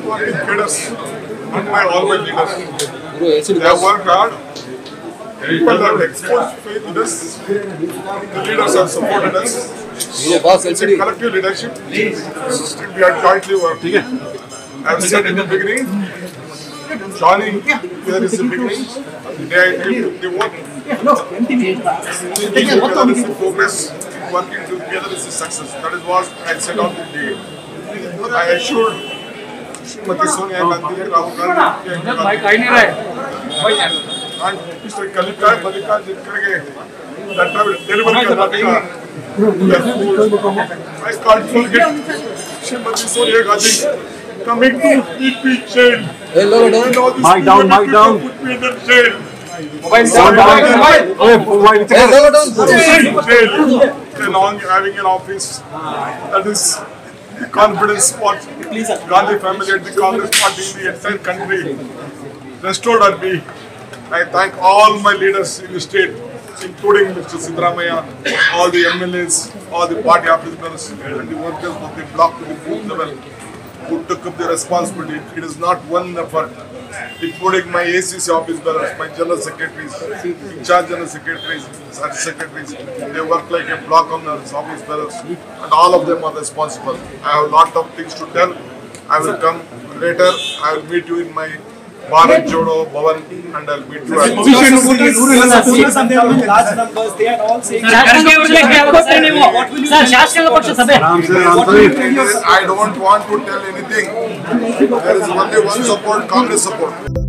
party leaders and all my leaders. They have worked hard. People have exposed faith in us. The leaders have supported us. It's a collective leadership. We are jointly working. I have said in the beginning, Johnny, there is the beginning. The day I came to the work. Together is the progress. Working together is the success. That is what I said on the day. I assured Shivakumar, Sonia Gandhi, Rahul Gandhi, and Mr. Kalika, that deliver Karnataka. I can't forget Shivakumar, Sonia Gandhi coming to meet me in jail. Mic down. Put me in the jail. Along having an office that is the confidence spot. Gandhi family and the Congress party in the entire country restored at me. I thank all my leaders in the state, including Mr. Siddaramaiah, all the MLAs, all the party officers and the workers of the block to the booth level who took up the responsibility. It is not one effort, including my ACC office bearers, my general secretaries, in charge general secretaries, secretaries. They work like a block on their office bearers, and all of them are responsible. I have a lot of things to tell. I will come later. I will meet you in my Bharat Jodo Bhavan, and I will meet you at large numbers. They are all saying. I don't want to tell anything. There is only one support, Congress support.